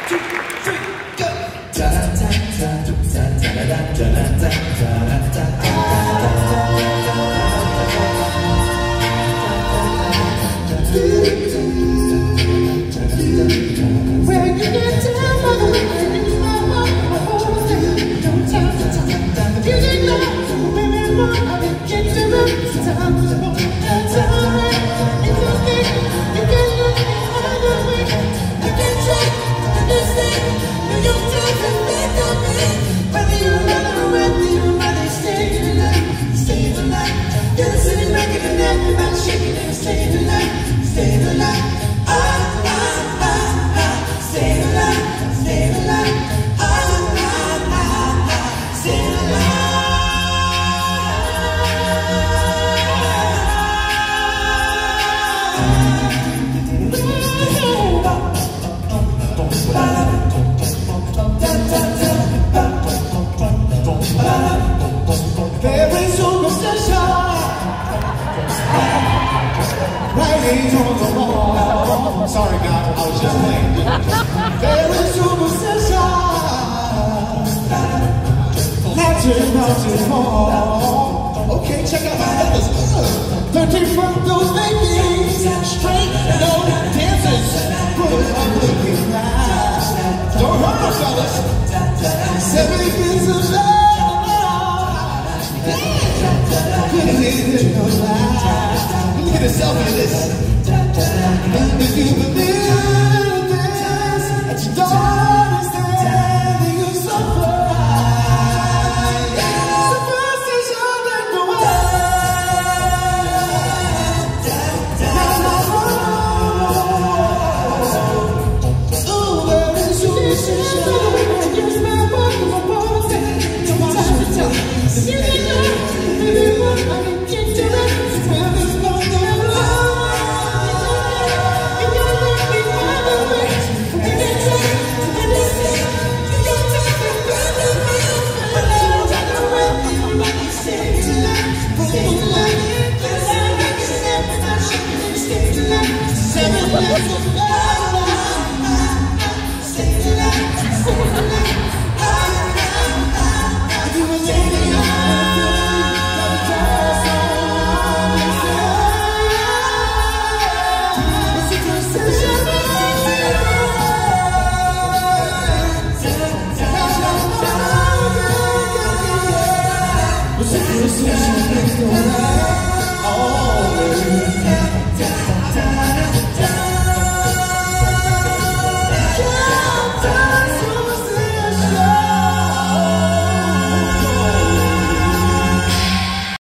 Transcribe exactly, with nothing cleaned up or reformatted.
two, three, go. Da da da da da da da da da da where you get down by the way you are, don't tell the time. You didn't know, baby, I didn't get to the time. It's alright, it's okay. You can look another way. I can try to understand. You don't tell the back of me. Whether you run or whether you rather stay alive, stay alive. You're sitting back in the night, your body shaking and staying alive, staying alive. Ah, ah, ah, ah, staying alive, staying alive. Ah, ah, ah, ah, staying alive. There is superstition writing on the wall. Sorry, God, I was just playing. There is superstition latching on to the wall. Okay, check out my others. Thirteen from those babies, straight no dancers. Put up looking nice. Don't hurt us, fellas. Seven years of love. Look at this selfie list. If you believe